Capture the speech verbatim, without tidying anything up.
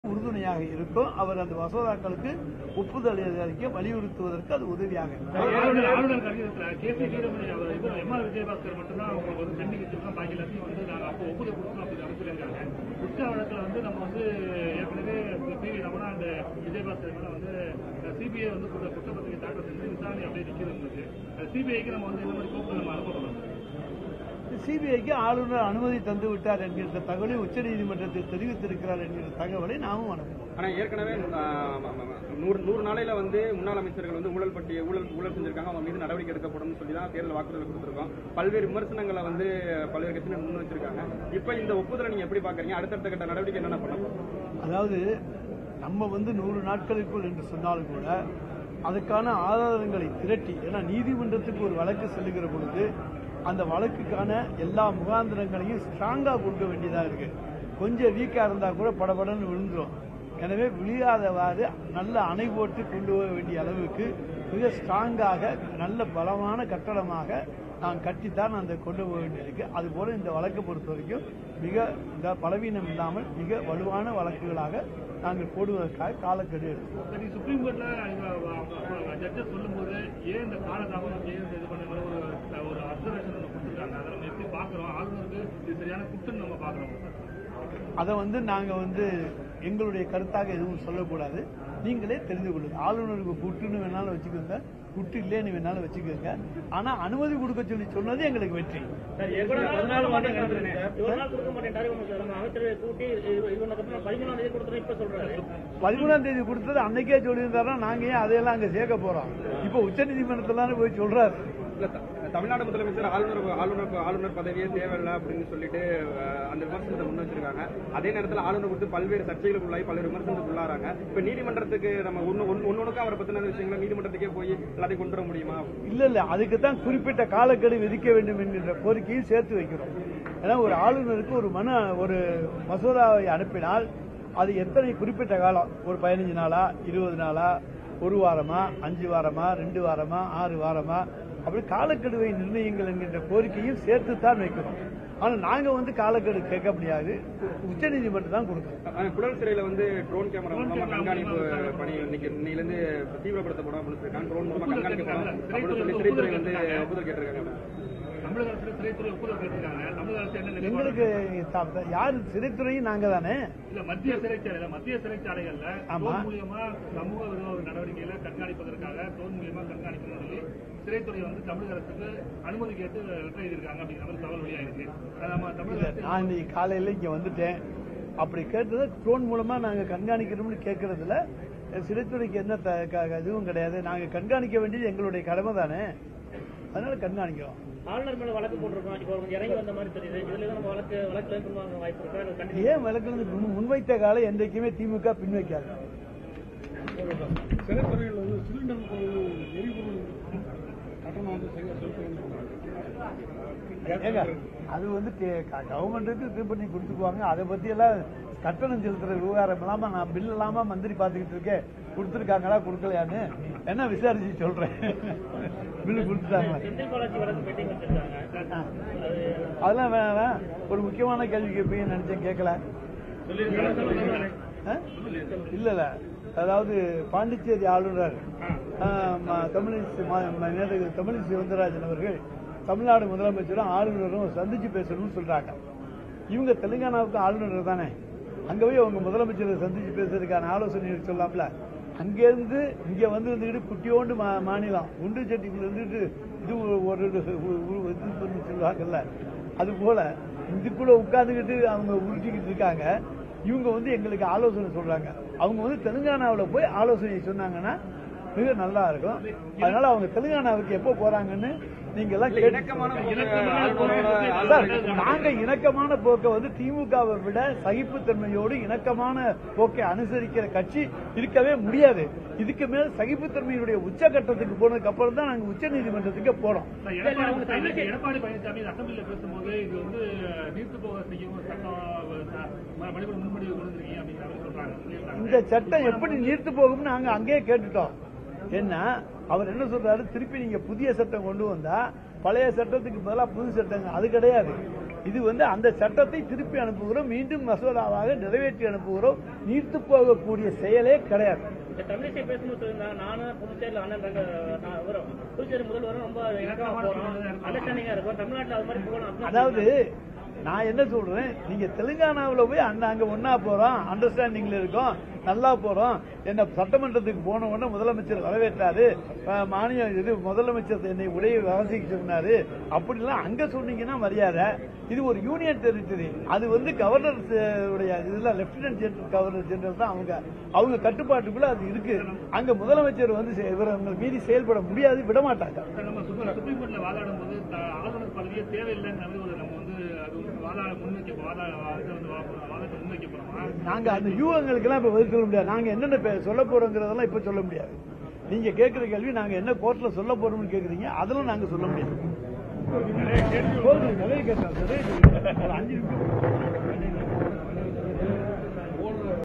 உறுதுணையாக இருக்கும். அவர் அந்த மசோதாக்களுக்கு ஒப்புதல் அளிக்க வலியுறுத்துவதற்கு அது உதவியாக ஆளுநர் கடிதத்தில் கே சி வீரமணி அவர் எம் ஆர் விஜயபாஸ்கர் மட்டும்தான் அவங்க வந்து பெண்டிங் வச்சிருக்கோம், பாக்கி எல்லாத்தையும் வந்து நாங்கள் அப்போ ஒப்புதல் கொடுக்கணும் அப்படின்னு அனுப்பியிருக்காங்க. குற்ற வழக்கில் வந்து நம்ம வந்து ஏற்கனவே பி வி ரமணா அந்த விஜயபாஸ்கர் மேல வந்து சிபிஐ வந்து குற்றப்பத்திரிகை தாக்கல் செஞ்சு விசாரணை அப்படியே நிற்கிறது உங்களுக்கு. சிபிஐக்கு நம்ம வந்து இந்த மாதிரி கோப்பு நம்ம அனுப்பணும். சிபிஐக்கு ஆளுநர் அனுமதி தந்து விட்டார் என்கிற தகவலை உச்சநீதிமன்றத்தில் தெரிவித்திருக்கிறார் என்கிற தகவலை நாமும் அனுப்புவோம். ஆனால் ஏற்கனவே நூறு நூறு நாளையில வந்து முன்னாள் அமைச்சர்கள் வந்து ஊழல் பற்றி ஊழல் ஊழல் செஞ்சிருக்காங்க, அவங்க மீது நடவடிக்கை எடுக்கப்படும் சொல்லி தான் தேர்தல் வாக்குறுதல் கொடுத்திருக்கோம். பல்வேறு விமர்சனங்களை வந்து பல்வேறு கட்சியினர் முன் வச்சிருக்காங்க. இப்ப இந்த ஒப்புதலை நீங்க எப்படி பாக்குறீங்க? அடுத்தடுத்த கட்ட நடவடிக்கை என்னென்ன பண்ணணும்? அதாவது நம்ம வந்து நூறு நாட்களுக்குள் என்று சொன்னாலும் கூட அதுக்கான ஆதாரங்களை திரட்டி, ஏன்னா நீதிமன்றத்துக்கு ஒரு வழக்கு செல்லுகிற பொழுது அந்த வழக்குக்கான எல்லா முகாந்திரங்களையும் ஸ்ட்ராங்கா கொடுக்க வேண்டியதா இருக்கு. கொஞ்சம் வீக்கா இருந்தா கூட படபடன்னு விழுந்துரும். எனவே விழியாதவாறு நல்ல அணை போட்டு கொண்டு போக வேண்டிய அளவுக்கு மிக ஸ்ட்ராங்காக நல்ல பலமான கட்டடமாக நாம் கட்டித்தான் அந்த கொண்டு போக வேண்டியிருக்கு. அதுபோல இந்த வழக்கை பொறுத்த வரைக்கும் மிக பலவீனம் இல்லாமல் மிக வலுவான வழக்குகளாக நாங்கள் போடுவதற்காக காலக்கெடு எடுத்தோம். சரி, சுப்ரீம் கோர்ட்ல ஜட்ஜஸ் சொல்லும்போது ஏன் இந்த காலதாமதம் ஏன் இது பண்ண ஒரு அப்சர்வேஷன் கொடுத்துருக்காங்க. அதை நம்ம எப்படி பாக்குறோம்? ஆளுநருக்கு இது சரியான குற்றம் நம்ம பாக்குறோம். அதை வந்து நாங்க வந்து எங்களுடைய கருத்தாக எதுவும் சொல்லக்கூடாது. நீங்களே தெரிந்து கொள்ளுங்க. ஆளுநருக்கு குட்டுன்னு வேணாலும் வச்சுக்கோங்க, குட்டு இல்லைன்னு வேணாலும் வச்சுக்கோங்க. ஆனா அனுமதி கொடுக்க சொல்லி சொன்னது எங்களுக்கு வெற்றி. பதிமூணாம் தேதி கொடுத்தது அன்னைக்கே சொல்லியிருந்தாரா? நாங்க ஏன் அதையெல்லாம் அங்க சேர்க்க போறோம்? இப்ப உச்சநீதிமன்றத்துல போய் சொல்றாரு. தமிழ்நாடு முதலமைச்சர் ஆளுநர் ஆளுநர் ஆளுநர் பதவியே தேவையில்லை அப்படின்னு சொல்லிட்டு அந்த விமர்சனத்தை முன் வச்சிருக்காங்க. அதே நேரத்தில் ஆளுநர் கொடுத்து பல்வேறு சர்ச்சைகளுக்கு உள்ளாகி பல்வேறு விமர்சனத்துக்கு உள்ளாராங்க. இப்ப நீதிமன்றத்துக்கு நம்ம ஒன்னு ஒன்னுக்கு அவரை பத்தின விஷயங்களை நீதிமன்றத்துக்கே போய் எல்லாத்தையும் கொண்டு வர முடியுமா? இல்ல இல்ல, அதுக்கு தான் குறிப்பிட்ட காலக்கெடு விதிக்க வேண்டும் என்கின்ற கோரிக்கையை சேர்த்து வைக்கிறோம். ஏன்னா ஒரு ஆளுநருக்கு ஒரு மனு ஒரு மசோதாவை அனுப்பினால் அது எத்தனை குறிப்பிட்ட காலம், ஒரு பதினஞ்சு நாளா, இருபது நாளா, ஒரு வாரமா, அஞ்சு வாரமா, ரெண்டு வாரமா, ஆறு வாரமா, அப்படி காலக்கெடுவை நிர்ணயிங்கள் என்கின்ற கோரிக்கையும் சேர்த்து தான் வைக்கிறோம். ஆனா நாங்க வந்து காலக்கெடு கேட்க முடியாது, உச்சநீதிமன்றம் தான் கொடுக்கணும். புழல் சிறையில வந்து ட்ரோன் கேமரா மூலமா கண்காணிப்பு பணி இன்னைக்கு தீவிரப்படுத்தப்படும் அப்படின்னு இருக்காங்க. ட்ரோன் மூலமா கண்காணிக்கப்படும் அப்படின்னு சொல்லி சிறைத்துறை வந்து ஒப்புதல் கேட்டிருக்காங்க. தமிழக அரசு சிறைத்துறை ஒப்புதல் கேட்டிருக்காங்க. தமிழக அரசு என்ன எங்களுக்கு யாரு சிறைத்துறையும் நாங்க தானே. இல்ல, மத்திய சிறைச்சாலை மத்திய சிறைச்சாலைகள்ல ட்ரோன் மூலியமா சமூக விரோத நடவடிக்கைகளை கண்காணிப்பதற்காக ட்ரோன் மூலியமா கண்காணிக்கணும்னு சொல்லி சிறைத்துறை வந்து தமிழக அரசுக்கு அனுமதி கேட்டு லெட்டர் எழுதியிருக்காங்க அப்படிங்கிற மாதிரி தகவல் வெளியாயிருக்கு. நான் இன்னைக்கு காலையில இங்க வந்துட்டேன். அப்படி கேட்டது ட்ரோன் மூலமா நாங்க கண்காணிக்கணும்னு கேட்கறதுல சிறைத்துறைக்கு என்ன இதுவும் கிடையாது. நாங்க கண்காணிக்க வேண்டியது எங்களுடைய கடமை தானே, அதனால கண்காணிக்கிறோம். ஆளுநர் மேல வழக்கு போட்டிருக்கோம். இப்போ இறங்கி வந்த மாதிரி தெரியுது. இதுல நம்ம வழக்கு வழக்குல பண்ணுவாங்க வாய்ப்பு இருக்கா? ஏன் வழக்கு முன்வைத்த காலம் என்றைக்குமே திமுக பின்வைக்காது. சிறைத்துறையில் வந்து சிலிண்டர் எரிபொருள் கட்டணம் வந்து அது வந்து கவர்மெண்ட்டுக்கு இது பண்ணி கொடுத்துக்குவாங்க. அதை பத்தி எல்லாம் கட்டணம் செலுத்துற விவகாரம் இல்லாம நான் பில் இல்லாம மந்திரி பாத்துக்கிட்டு இருக்கேன். கொடுத்துருக்காங்களா கொடுக்கலையான்னு என்ன விசாரிச்சு சொல்றேன். பில்லு கொடுத்துட்டாங்க. அதெல்லாம் வேணாம். ஒரு முக்கியமான கேள்வி கேட்பீங்கன்னு நினைச்சேன், கேட்கல. இல்ல இல்ல, அதாவது பாண்டிச்சேரி ஆளுநர் தமிழிசை தமிழிசை சவுந்தரராஜன் அவர்கள் தமிழ்நாடு முதலமைச்சரும் ஆளுநரும் சந்திச்சு பேசணும்னு சொல்றாங்க. இவங்க தெலுங்கானாவுக்கு ஆளுநர் தானே, அங்க போய் அவங்க முதலமைச்சரை சந்திச்சு பேசுறதுக்கான ஆலோசனை சொல்லாம்ல. அங்கிருந்து இங்க வந்து இருந்துட்டு குட்டியோண்டு மாநிலம் ஒன்று சட்டிக்குள்ள இருந்துட்டு இது ஒரு சொல்லுவாங்கல்ல, அது போல இதுக்குள்ள உட்கார்ந்துக்கிட்டு அவங்க உருட்டிக்கிட்டு இருக்காங்க. இவங்க வந்து எங்களுக்கு ஆலோசனை சொல்றாங்க. அவங்க வந்து தெலுங்கானாவில் போய் ஆலோசனை சொன்னாங்கன்னா மிக நல்லா இருக்கும். அதனால அவங்க தெலுங்கானாவுக்கு எப்போ போறாங்கன்னு நீங்க எல்லாம் நாங்க இணக்கமான போக்கை வந்து திமுகவை விட சகிப்புத்தன்மையோடு இணக்கமான போக்கை அனுசரிக்கிற கட்சி இருக்கவே முடியாது. இதுக்கு மேல சகிப்புத்தன்மையுடைய உச்சகட்டத்துக்கு போனதுக்கு அப்புறம் தான் நாங்க உச்ச நீதிமன்றத்துக்கு போறோம். எடப்பாடி பழனிசாமி அசம்பிளில பேசும்போது இது வந்து நீர்த்து போக செய்யும் சட்டம் முன்மொழிவு கொண்டிருக்கீங்க அப்படின்னு சொல்றாங்க. இந்த சட்டம் எப்படி நீர்த்து போகும்னு நாங்க அங்கேயே கேட்டுட்டோம். என்ன அவர் என்ன சொல்றாரு, திருப்பி நீங்க புதிய சட்டம் கொண்டு வந்தா பழைய சட்டத்துக்கு பதிலாக புது சட்டங்க, அது கிடையாது. இது வந்து அந்த சட்டத்தை திருப்பி அனுப்புகிறோம், மீண்டும் மசோதாவாக நிறைவேற்றி அனுப்புகிறோம். நீர்த்து போகக்கூடிய செயலே கிடையாது. தமிழிசை பேசும்போது சொல்லியிருந்தாங்க, நானும் புதுச்சேரியில் அண்ணன் வரும் புதுச்சேரி முதல்வரும் ரொம்ப இணக்கமா போறோம், அண்டர்ஸ்டாண்டிங்கா இருக்கும், தமிழ்நாட்டில் அது மாதிரி போகணும். அதாவது நான் என்ன சொல்றேன், நீங்க தெலுங்கானாவில் போய் அந்த அங்க ஒன்னா போறோம், அண்டர்ஸ்டாண்டிங்ல இருக்கோம், நல்லா போறோம். என்ன சட்டமன்றத்துக்கு போன உடனே முதலமைச்சர் வரவேற்றாரு, மாநில இது முதலமைச்சர் என்னை உடைய வாசிக்க சொன்னாரு, அப்படிலாம் அங்க சொன்னீங்கன்னா மரியாதை. இது ஒரு யூனியன் டெரிட்டரி, அது வந்து கவர்னர் உடைய இதுல லெப்டினன்ட் ஜெனரல் கவர்னர் ஜெனரல் தான் அவங்க அவங்க கட்டுப்பாட்டுக்குள்ள அது இருக்கு. அங்க முதலமைச்சர் வந்து இவங்க மீறி செயல்பட முடியாது, விட மாட்டாங்க. நம்ம சுப்ரீம் கோர்ட்ல வாதாடும் போது ஆளுநர் பதவியே தேவையில்லைங்கிறது ஒரு நம்ம வந்து அது வாதாட முன்வைக்க வாதத்தை முன்வைக்க போறோமா? நாங்க அந்த யூகங்களுக்கு எல்லாம் இப்ப பதில் சொல்ல முடியாது. நாங்க என்னென்ன சொல்ல போறோங்கிறதெல்லாம் இப்ப சொல்ல முடியாது. நீங்க கேட்கிற கேள்வி நாங்க என்ன கோர்ட்ல சொல்ல போறோம்னு கேக்குறீங்க, அதெல்லாம் நாங்க சொல்ல முடியாது. நிறைய கேட்டாங்க, அஞ்சு நிமிஷம்